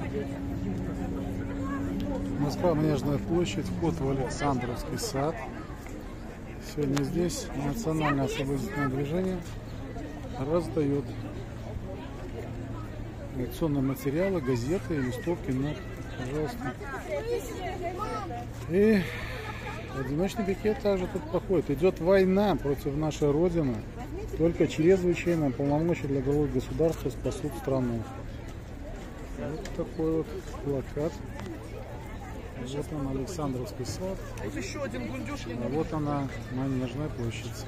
Москва, Манежная площадь, вход в Александровский сад. Сегодня здесь национальное освободительное движение раздает лекционные материалы, газеты, листовки, нот, пожалуйста. И одиночный пикет также тут проходит. Идет война против нашей Родины. Только чрезвычайные полномочия для главы государства спасут страну. Вот такой вот плакат. Вот он, Александровский сад. Вот еще один гундеж. А вот она, Манежная площадь.